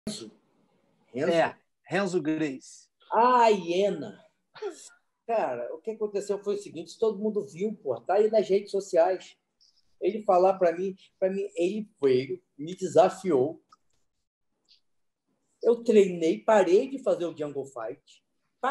Renzo? Renzo Grace. Ah, a hiena. Cara, o que aconteceu foi o seguinte, todo mundo viu, pô, tá aí nas redes sociais. Ele falar para mim, ele veio, me desafiou. Eu treinei, parei de fazer o Jungle Fight.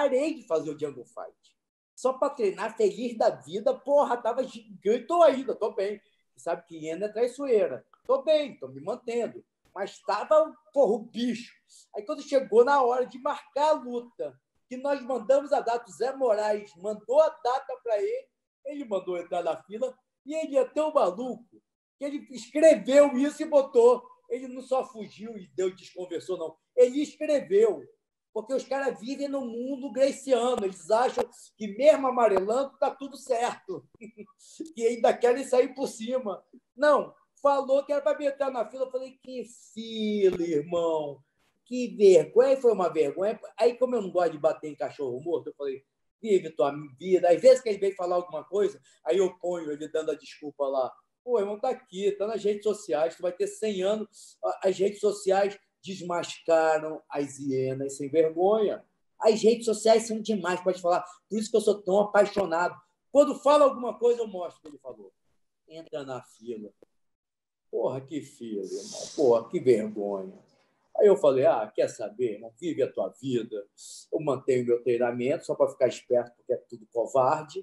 Só para treinar, feliz da vida, porra, tava gigante, tô ainda, tô bem. Sabe que hiena é traiçoeira. Tô bem, tô me mantendo. Mas tava, porra, o bicho. Aí quando chegou na hora de marcar a luta, que nós mandamos a data, o Zé Moraes mandou a data para ele mandou entrar na fila, e ele é tão maluco que ele escreveu isso e botou. Ele não só fugiu e desconversou, não. Ele escreveu. Porque os caras vivem no mundo graciano. Eles acham que, mesmo amarelando, está tudo certo. E ainda querem sair por cima. Não, falou que era para me entrar na fila. Eu falei, que fila, irmão. Que vergonha. Foi uma vergonha. Aí, como eu não gosto de bater em cachorro morto, eu falei, vive tua vida. Às vezes que ele vem falar alguma coisa, aí eu ponho ele dando a desculpa lá. Pô, irmão, tá aqui, tá nas redes sociais, tu vai ter 100 anos. As redes sociais desmascaram as hienas sem vergonha. As redes sociais são demais, pode falar. Por isso que eu sou tão apaixonado. Quando fala alguma coisa, eu mostro o que ele falou. Entra na fila. Porra, que fila, irmão. Porra, que vergonha. Aí eu falei, quer saber, irmão? Vive a tua vida. Eu mantenho meu treinamento só para ficar esperto, porque é tudo covarde.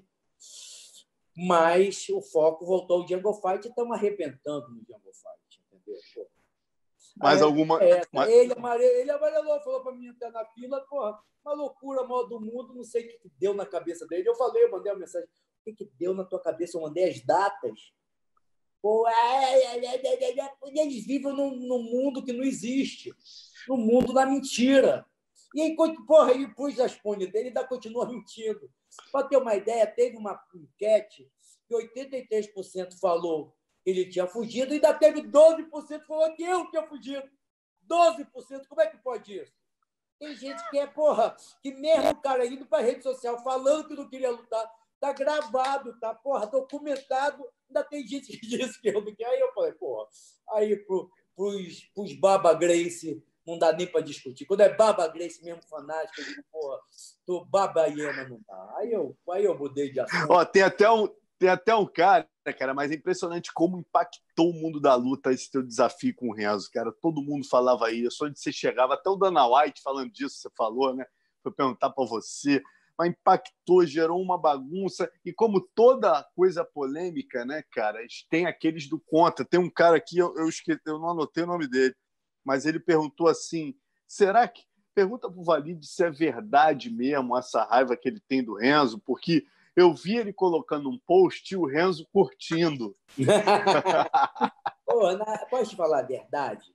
Mas o foco voltou ao Jungle Fight e estamos arrebentando no Jungle Fight, entendeu? Pô. Mais alguma... Ele amarelou, falou para mim entrar na fila, porra, uma loucura, maior do mundo, não sei o que deu na cabeça dele. Eu mandei uma mensagem, o que deu na tua cabeça? Eu mandei as datas. Pô, eles vivem num mundo que não existe, no mundo da mentira. E aí, porra, ele pôs as pôneis dele e ainda continua mentindo. Para ter uma ideia, teve uma enquete que 83% falou que ele tinha fugido e ainda teve 12% que falou que eu tinha fugido. 12%, como é que pode isso? Tem gente que que mesmo o cara indo para a rede social falando que não queria lutar, tá gravado, tá, documentado, ainda tem gente que diz que eu não quero. Aí eu falei, aí pros Baba Grace não dá nem para discutir. Quando é Baba Grace mesmo fanático, eu digo, tu Baba Hiena não dá. Aí eu mudei de assunto. Tem até um cara, mas é impressionante como impactou o mundo da luta esse teu desafio com o Renzo, cara. Todo mundo falava isso, onde você chegava, até o Dana White falando disso, você falou, né? Foi perguntar para você, mas impactou, gerou uma bagunça, e como toda coisa polêmica, né, cara, tem aqueles do contra. Tem um cara aqui, eu não anotei o nome dele, mas ele perguntou assim, pergunta pro Valide se é verdade mesmo essa raiva que ele tem do Renzo, porque eu vi ele colocando um post e o Renzo curtindo. Posso te falar a verdade?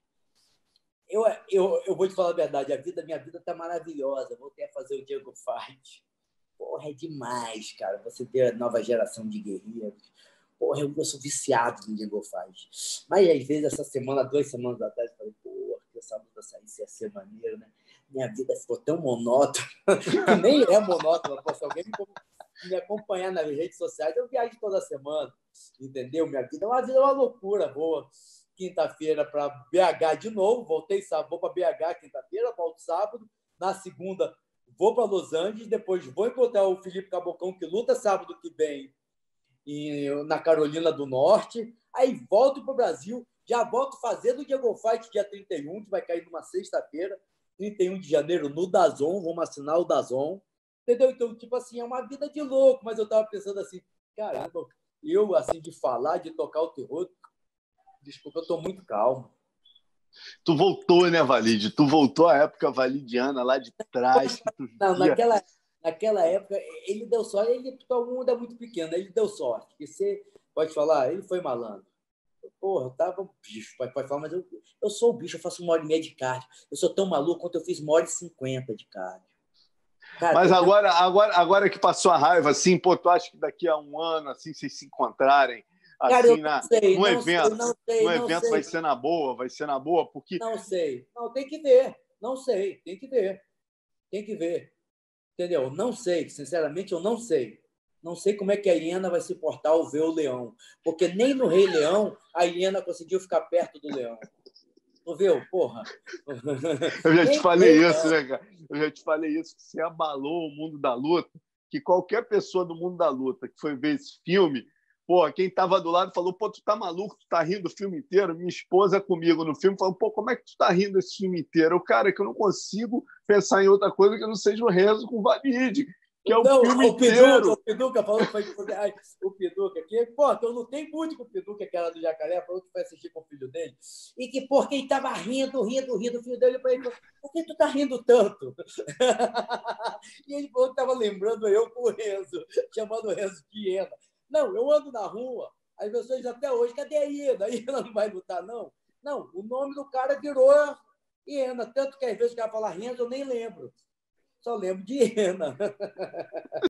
Eu vou te falar a verdade. Minha vida está maravilhosa. Voltei a fazer o Jungle Fight. Porra, é demais, cara. Você ter a nova geração de guerreiros. Porra, eu sou viciado no Jungle Fight. Mas, às vezes, essa semana, 2 semanas atrás, eu falei, que essa luta saísse ia ser maneiro, né? Minha vida ficou tão monótona, que nem é monótona. Se alguém me acompanhar nas redes sociais, eu viajo toda semana, entendeu? Minha vida é uma loucura. Vou quinta-feira para BH de novo, voltei sábado, vou para BH quinta-feira, volto sábado, na segunda vou para Los Angeles, depois vou encontrar o Felipe Cabocão, que luta sábado que vem na Carolina do Norte, aí volto para o Brasil, já volto fazendo o Jungle Fight dia 31, que vai cair numa sexta-feira, 31 de janeiro no DAZN, vamos assinar o DAZN, entendeu? Então, tipo assim, é uma vida de louco, mas eu estava pensando assim, caramba, eu, assim, de falar, de tocar o terror, desculpa, eu estou muito calmo. Tu voltou, né, Valide? Tu voltou à época validiana lá de trás. Que tu não, naquela época, ele deu sorte, todo mundo é muito pequeno, ele deu sorte. Que você pode falar, ele foi malandro. Porra, eu tava bicho, pode falar, mas eu sou o bicho, eu faço 1h30 de cardio. Eu sou tão maluco quanto eu fiz 1h50 de cardio. Cara, mas agora que passou a raiva, assim, tu acha que daqui a um ano, assim, vocês se encontrarem, assim, no evento vai ser na boa, porque... Não sei, não, tem que ver, não sei, tem que ver, entendeu? Não sei, sinceramente, eu não sei. Não sei como é que a hiena vai se portar ao ver o leão, porque nem no Rei Leão a hiena conseguiu ficar perto do leão. Tu viu? Porra. Eu já te Quem falei nunca? isso, né, cara? Eu já te falei isso, que você abalou o mundo da luta, que qualquer pessoa do mundo da luta que foi ver esse filme, pô, quem tava do lado falou, pô, tu tá maluco, tu tá rindo o filme inteiro? Minha esposa comigo no filme falou, pô, como é que tu tá rindo esse filme inteiro? O cara, que eu não consigo pensar em outra coisa que não seja o Renzo com Valide, que é o Não, filme o inteiro. Piduca falou que foi. Ai, o Piduca, que, pô, que eu lutei muito com o Piduca, que era do Jacaré, falou que foi assistir com o filho dele, e que, pô, quem tava rindo, o filho dele, para ele, por que tu tá rindo tanto? E ele falou que tava lembrando eu com o Renzo, chamando o Renzo de hiena. Não, eu ando na rua, as pessoas até hoje, cadê a hiena? A hiena não vai lutar, não? Não, o nome do cara virou hiena, tanto que às vezes o cara fala Renzo, eu nem lembro. Só lembro de hiena.